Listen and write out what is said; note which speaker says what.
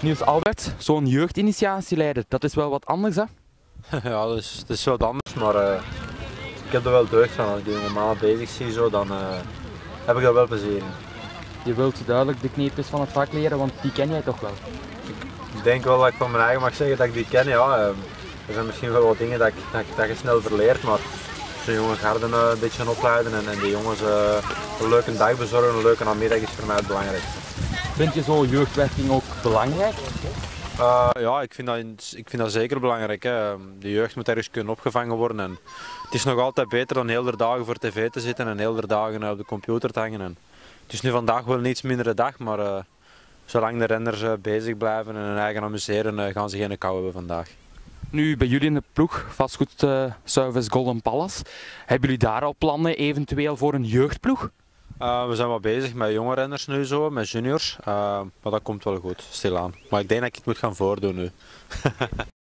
Speaker 1: Niels Albert, zo'n jeugdinitiatie leiden, dat is wel wat anders hè?
Speaker 2: Ja, dat is wel wat anders, maar ik heb er wel deugd van. Als ik die jonge mannen bezig zie, zo, dan heb ik daar wel plezier in.
Speaker 1: Je wilt duidelijk de kneepjes van het vak leren, want die ken jij toch wel?
Speaker 2: Ik denk wel dat ik van mijn eigen mag zeggen dat ik die ken. Ja. Er zijn misschien wel wat dingen dat je snel verleert, maar zo'n jonge garden een beetje gaan opleiden en die jongens een leuke dag bezorgen, een leuke namiddag is voor mij het belangrijkste.
Speaker 1: Vind je zo jeugdwerking ook belangrijk?
Speaker 2: Ja, ik vind dat zeker belangrijk. Hè. De jeugd moet ergens kunnen opgevangen worden. En het is nog altijd beter dan heel de dagen voor tv te zitten en heel de dagen op de computer te hangen. En het is nu vandaag wel een iets mindere dag, maar zolang de renners bezig blijven en hun eigen amuseren, gaan ze geen kou hebben vandaag.
Speaker 1: Nu, bij jullie in de ploeg, vastgoed Service Golden Palace, hebben jullie daar al plannen eventueel voor een jeugdploeg?
Speaker 2: We zijn wel bezig met jonge renners nu zo, met juniors, maar dat komt wel goed, stilaan. Maar ik denk dat ik het moet gaan voordoen nu.